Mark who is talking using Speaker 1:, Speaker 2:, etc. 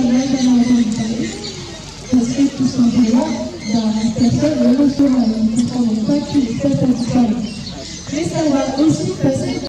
Speaker 1: là dans la parler. Parce que tout simplement, personne ne le saura. Donc, on ne comprend pas qu'il est pas à parler. Mais ça va aussi passer